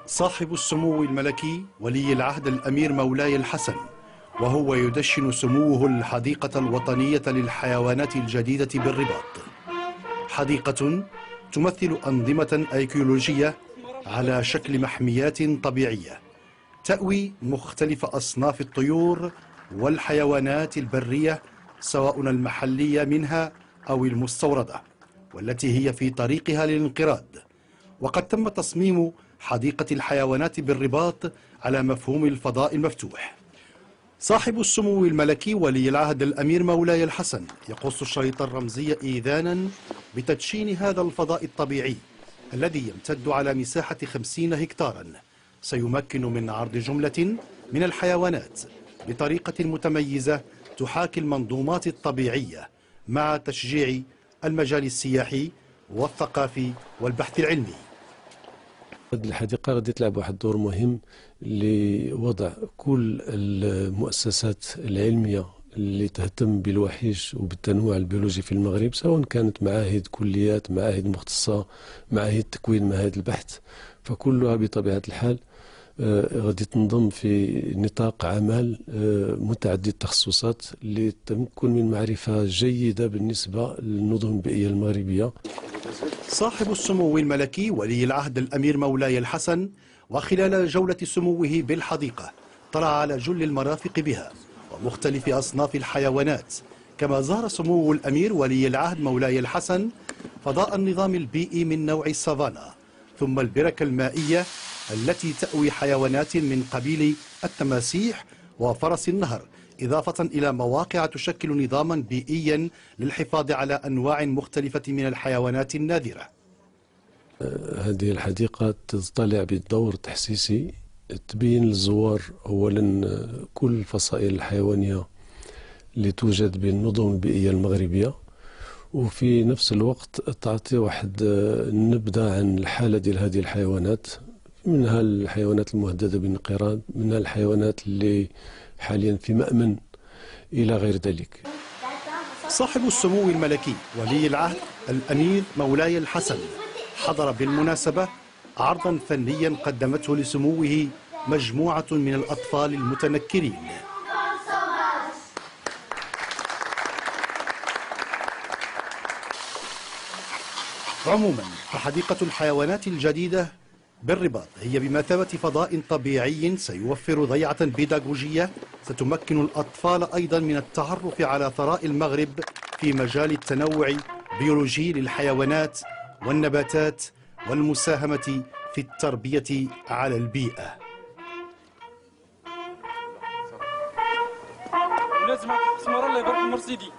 صاحب السمو الملكي ولي العهد الأمير مولاي الحسن، وهو يدشن سموه الحديقة الوطنية للحيوانات الجديدة بالرباط. حديقة تمثل أنظمة أيكولوجية على شكل محميات طبيعية تأوي مختلف أصناف الطيور والحيوانات البرية، سواء المحلية منها أو المستوردة، والتي هي في طريقها للانقراض. وقد تم تصميم حديقة الحيوانات بالرباط على مفهوم الفضاء المفتوح. صاحب السمو الملكي ولي العهد الأمير مولاي الحسن يقص الشريط الرمزي إيذانا بتدشين هذا الفضاء الطبيعي الذي يمتد على مساحة 50 هكتارا، سيمكن من عرض جملة من الحيوانات بطريقة متميزة تحاكي المنظومات الطبيعية، مع تشجيع المجال السياحي والثقافي والبحث العلمي. هذه الحديقة غادي تلعب واحد الدور مهم لوضع كل المؤسسات العلمية اللي تهتم بالوحيش وبالتنوع البيولوجي في المغرب، سواء كانت معاهد، كليات، معاهد مختصة، معاهد تكوين، معاهد البحث، فكلها بطبيعة الحال غادي تنضم في نطاق عمل متعدد التخصصات للتمكن من معرفة جيدة بالنسبة للنظم البيئية المغربية. صاحب السمو الملكي ولي العهد الأمير مولاي الحسن وخلال جولة سموه بالحديقة طلع على جل المرافق بها ومختلف أصناف الحيوانات، كما زار سمو الأمير ولي العهد مولاي الحسن فضاء النظام البيئي من نوع السافانا، ثم البركة المائية التي تأوي حيوانات من قبيل التماسيح وفرس النهر، إضافة إلى مواقع تشكل نظاما بيئيا للحفاظ على أنواع مختلفة من الحيوانات النادرة. هذه الحديقة تطلع بدور تحسيسي تبين للزوار أولا كل الفصائل الحيوانية اللي توجد بالنظم البيئية المغربية، وفي نفس الوقت تعطي واحد النبذة عن الحالة ديال هذه الحيوانات، منها الحيوانات المهددة بالانقراض، منها الحيوانات اللي حاليا في مأمن، إلى غير ذلك. صاحب السمو الملكي ولي العهد الأمير مولاي الحسن حضر بالمناسبة عرضا فنيا قدمته لسموه مجموعة من الأطفال المتنكرين. عموما فحديقة الحيوانات الجديدة بالرباط هي بمثابة فضاء طبيعي سيوفر ضيعة بيداغوجية ستمكن الأطفال أيضا من التعرف على ثراء المغرب في مجال التنوع البيولوجي للحيوانات والنباتات والمساهمة في التربية على البيئة. لازم اسمر الله يبارك المرسيدي.